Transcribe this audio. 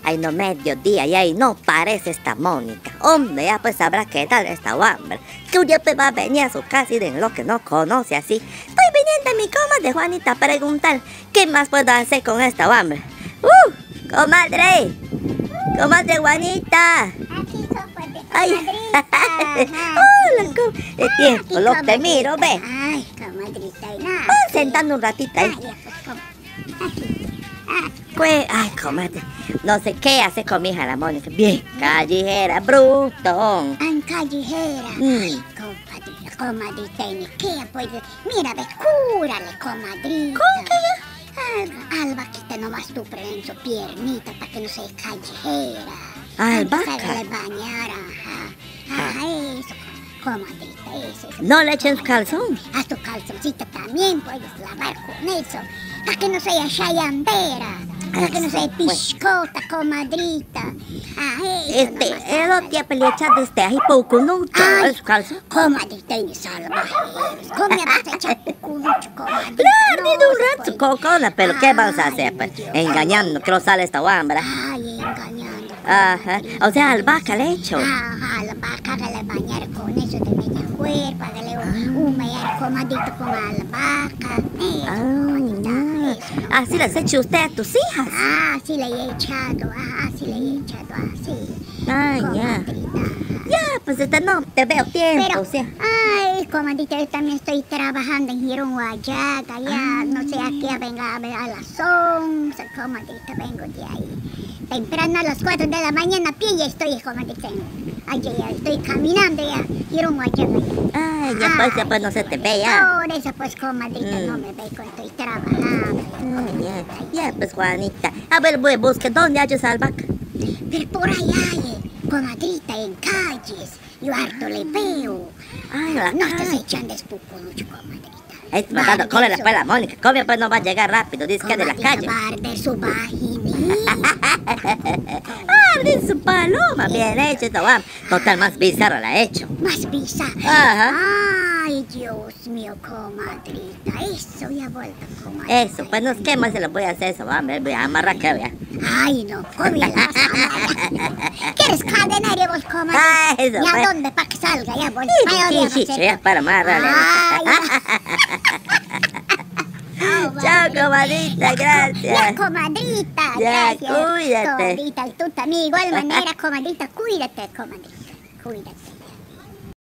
Ay, no, mediodía, y ahí no parece esta Mónica. Hombre, ya pues sabrá qué tal esta hambre. Que un día pues va a venir a su casa y de lo que no conoce así. Estoy viniendo a mi comadre Juanita a preguntar qué más puedo hacer con esta hambre. Comadre. Comadre Juanita. Aquí soy Ay. comadrita. Hola, de tiempo, lo te miro, ve. Ay, comadrita, y nada. Van sentando un ratito ahí. Ay, ya, pues, aquí. Ay, comadre, no sé qué hace con mi hija la Mónica. Bien, callejera, bruto. Ay, callejera. Ay, comadrita, ¿y qué? Pues, mira, ve, cúrale, comadrita. ¿Cómo que Albaquita nomás tú en su piernita para que no sea callejera. Albahaca. Hágale bañar, ajá, eso, comadrita, eso. No le echen calzón. Haz tu calzoncito también, puedes lavar con eso. Para que no sea chayambera. Para que no sea piscota, comadrita. Eso El otro día le echas desde ahí pucunucho. Ay, Calzón. comadrita, y salvajes. ¿Cómo me vas a echar cucurucho, comadrita? Claro, de un rato, cocona, pero ¿qué vamos a hacer? Pues, engañando, que no sale esta hambra. Ay, engañando. Ajá, o sea, albahaca le echo. Ajá, albahaca, hágale bañar con eso de media cuerpo, hágale humear comadito con albahaca. Así les echa usted a tus hijas. Ah, sí le he echado, sí le he echado así. Ay, ya. Ya, pues no te veo tiempo, Pero, o sea. ay, comadita, yo también estoy trabajando en Girón Guayaga, ya, no sé a qué venga a ver a las 11, comadita, vengo de ahí. Temprano a las 4 de la mañana a pie ya estoy, comadita. Ay, ya estoy caminando ya, Girón Guayaga ya. Ay, ya pues no se te ve ya. Por eso, pues, comadita, no me ve cuando estoy trabajando. Ya, pues, Juanita. A ver, voy a buscar dónde hay esa albahaca. Pero por allá, comadrita, en calles, yo harto le veo. Ay, la No calle. estás echando espupucho, comadrita. Matando, cólera pues la Mónica. ¿Cómo pues no va a llegar rápido? Dice que de la calle. De su vaginita. De su paloma. Bien hecho, esto va. Total, más bizarro la he hecho. Más bizarra. Ajá. Ay, Dios mío, comadrita. Eso ya vuelta, comadrita. Eso, pues no es que más se lo voy a hacer eso, va. Me voy a amarrar que vea. Ay, no, ¿cómo ya la vas a amarrar? ¿Quieres cadenario vos, comadrita? Ah, eso, ¿Y a pues. dónde para que salga? Ya, vos. Sí, ya para amarrarle. Chao, comadrita, gracias. Ya, comadrita, Ya, gracias. cuídate. Comadrita, y tú también, igual manera, comadrita, cuídate, comadrita, cuídate.